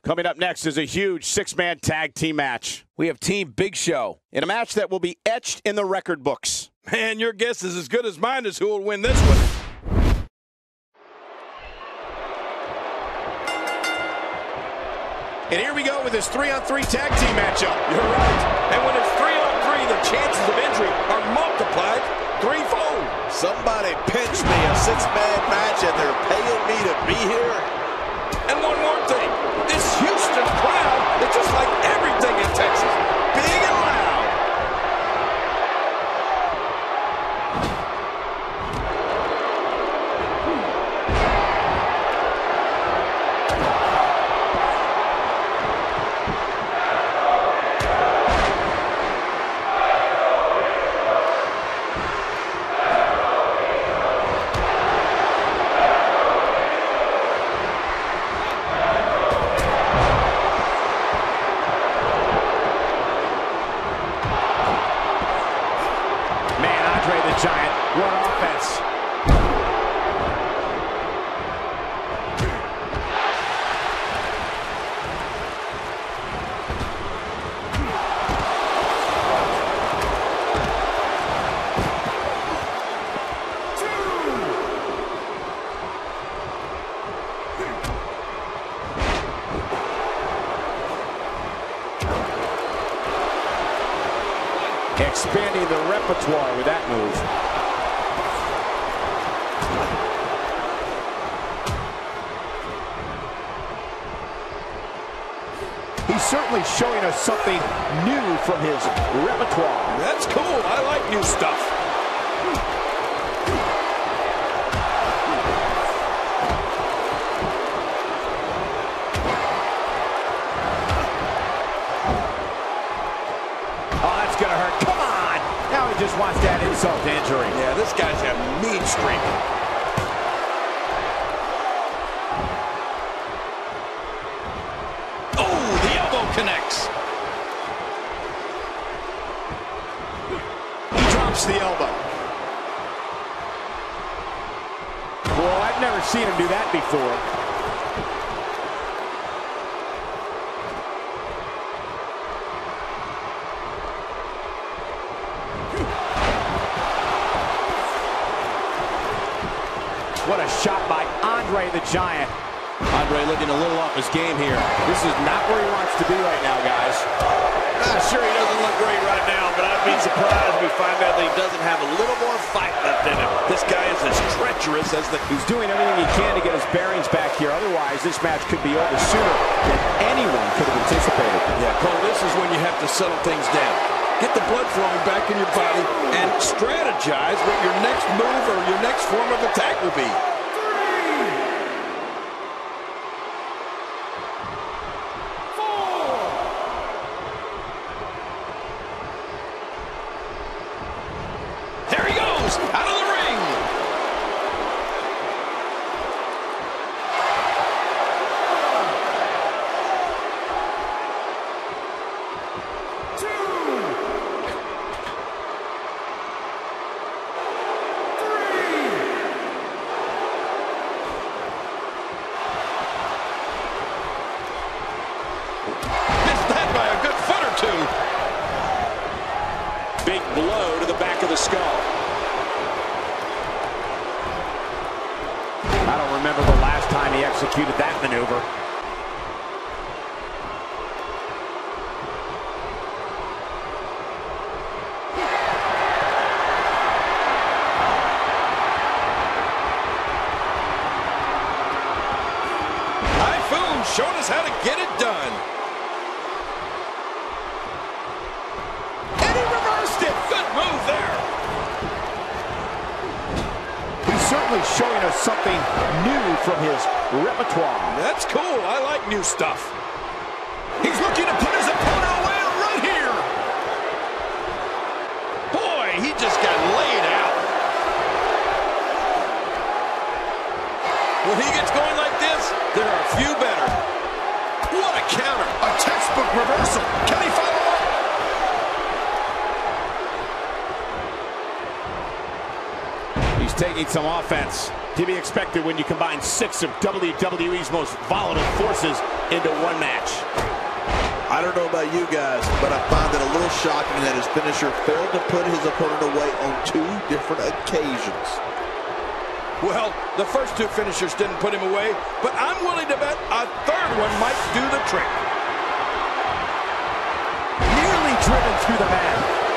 Coming up next is a huge six-man tag team match. We have Team Big Show in a match that will be etched in the record books. Man, your guess is as good as mine as who will win this one. And here we go with this 3-on-3 tag team matchup. You're right. And when it's 3-on-3, the chances of injury are multiplied threefold. Somebody pinch me a six-man match and they're paying me to be here. And one more thing. This Houston crowd is just like everything in Texas. Big and loud. André the Giant, what offense. Expanding the repertoire with that move. He's certainly showing us something new from his repertoire. That's cool. I like new stuff. Gonna hurt. Come on! Now he just wants to add insult to injury. Yeah, this guy's a mean streak. Oh, the elbow connects. He drops the elbow. Well, I've never seen him do that before. What a shot by André the Giant. André looking a little off his game here. This is not where he wants to be right now, guys. Sure, he doesn't look great right now, but I'd be surprised if we find out that he doesn't have a little more fight left in him. This guy is as treacherous as the... He's doing everything he can to get his bearings back here. Otherwise, this match could be over sooner than anyone could have anticipated. Yeah, Cole, this is when you have to settle things down. Get the blood flowing back in your body and strategize what your next move or your next form of attack will be. There he goes, out of the ring. Big blow to the back of the skull. I don't remember the last time he executed that maneuver. Typhoon showing us how to get it done. Good move there. He's certainly showing us something new from his repertoire. That's cool. I like new stuff. He's looking to put his opponent away right here. Boy, he just got laid out. When he gets going like this, there are a few better. What a counter. A textbook reversal. Can he follow up? He's taking some offense to be expected when you combine 6 of WWE's most volatile forces into one match. I don't know about you guys, but I find it a little shocking that his finisher failed to put his opponent away on 2 different occasions. Well, the first 2 finishers didn't put him away, but I'm willing to bet a 3rd one might do the trick. Nearly driven through the mat.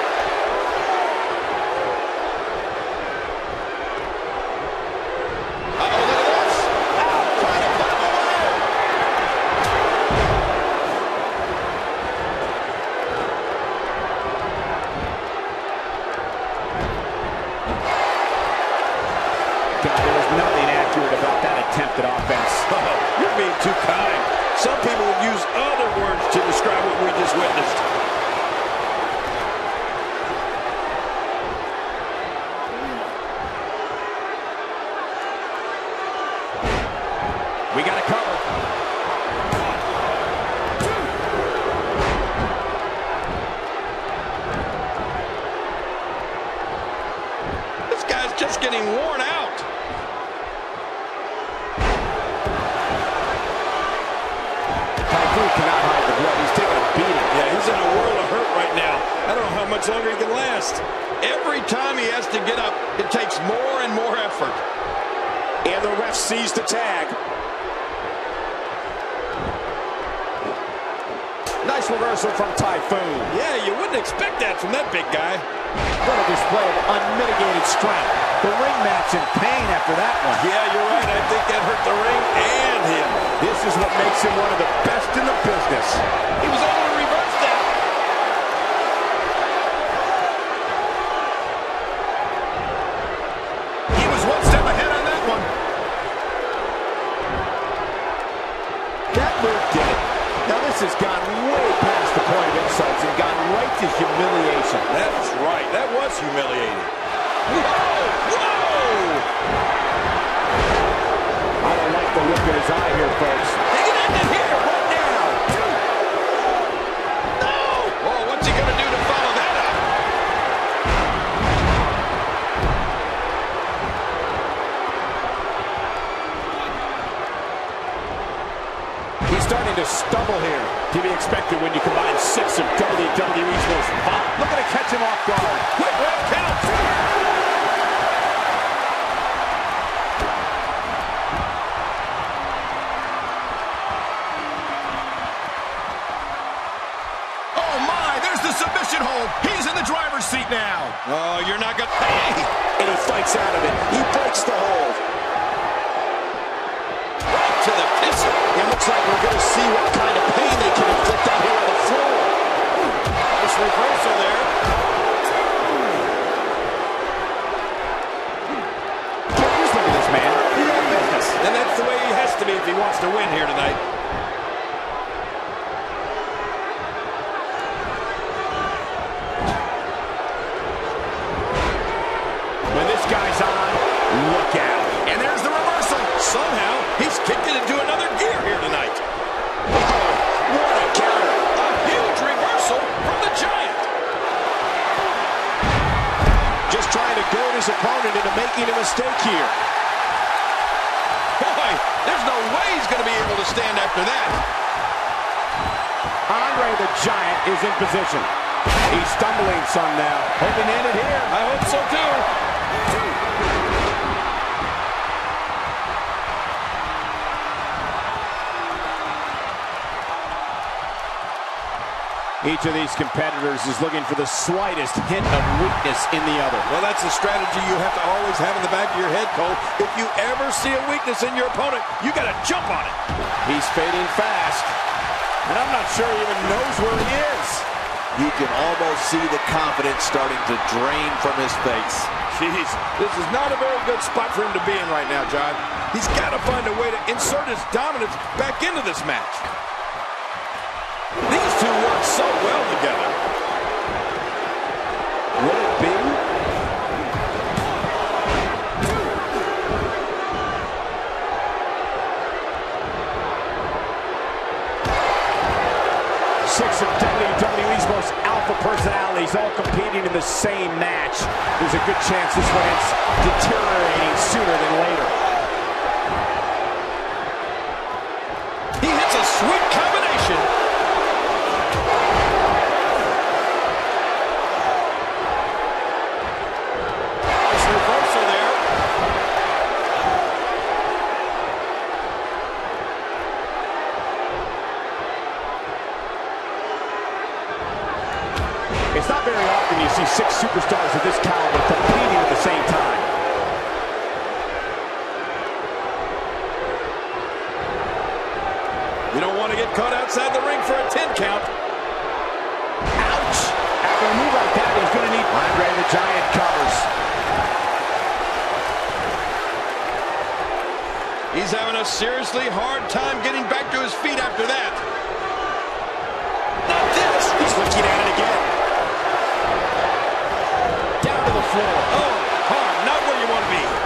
Attempted offense. Oh, you're being too kind. Some people would use other words to describe what we just witnessed. We got to cover. This guy's just getting worn out. Typhoon cannot hide the blood. He's taking a beating. Yeah, he's in a world of hurt right now. I don't know how much longer he can last. Every time he has to get up, it takes more and more effort. And the ref sees the tag. Nice reversal from Typhoon. Yeah, you wouldn't expect that from that big guy. What a display of unmitigated strength. The ring mat's in pain after that one. Yeah, you're right. I think that hurt the ring and him. This is what makes him one of the best in the business. He was able to reverse that. He was one step ahead on that one. That move did it. Now this has gone way past the point of insults and gone right to humiliation. That's right. That was humiliating. Whoa! Whoa! I don't like the look in his eye here, folks. He can end it here, right now. No! Oh, what's he going to do to follow that up? He's starting to stumble here. To be expected when you combine 6 of WWE's most hot. Looking to catch him off guard. Quick ref count. Oh my, there's the submission hold. He's in the driver's seat now. Oh, you're not going to pay. And he fights out of it. He breaks the hold. Right to the kisser. It looks like we're going to see what kind of pain they can inflict out here on the floor. Nice reversal there. Just look at this man. He's in business. And that's the way he has to be if he wants to win here tonight. When this guy's on, look out. And there's the reversal. Somehow, he's kicked it into another gear here tonight. Oh, what a counter. A huge reversal from the Giant. Just trying to goad his opponent into making a mistake here. Boy, there's no way he's going to be able to stand after that. André the Giant is in position. He's stumbling some now. Hoping to end it here. I hope so too. Each of these competitors is looking for the slightest hint of weakness in the other. Well, that's a strategy you have to always have in the back of your head, Cole. If you ever see a weakness in your opponent, you got to jump on it. He's fading fast, and I'm not sure he even knows where he is. You can almost see the confidence starting to drain from his face. Jeez, this is not a very good spot for him to be in right now, John. He's got to find a way to insert his dominance back into this match. These two work so well together. Will it be? Six of WWE's most alpha personalities all competing in the same match. There's a good chance this one ends deteriorating sooner than later. He hits a Sweet combination. Nice reversal there. It's not very often you see 6 superstars of this caliber competing at the same time. You don't want to get caught outside the ring for a 10 count. Ouch! After a move like that, he's going to need... André the Giant covers. He's having a seriously hard time getting back to his feet after that. Not this! He's looking at it again. Down to the floor. Oh, hard, not where you want to be.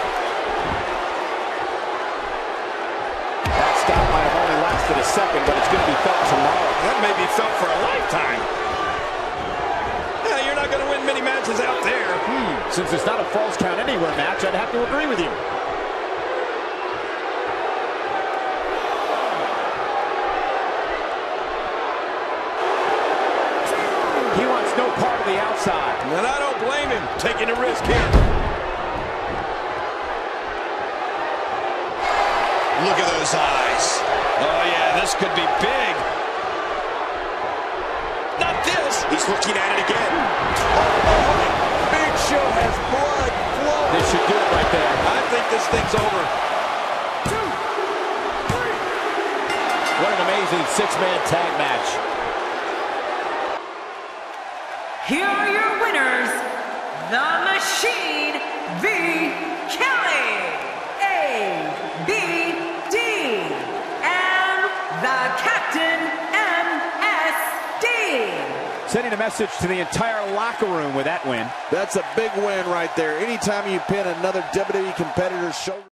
That stop might have only lasted a second, but it's going to be felt tomorrow. That may be felt for a lifetime. Yeah, you're not going to win many matches out there. Since it's not a false count anywhere match, I'd have to agree with you. He wants no part of the outside. And I don't blame him taking a risk here. Look at those eyes. Oh, yeah, this could be big. Not this. He's looking at it again. Big Show has blood flowing. This should do it right there. I think this thing's over. 2, 3. What an amazing 6-man tag match. Here are your winners, The Machine v. Kelly, A.B.D. and the Captain, M.S.D. Sending a message to the entire locker room with that win. That's a big win right there. Anytime you pin another WWE competitor's shoulder.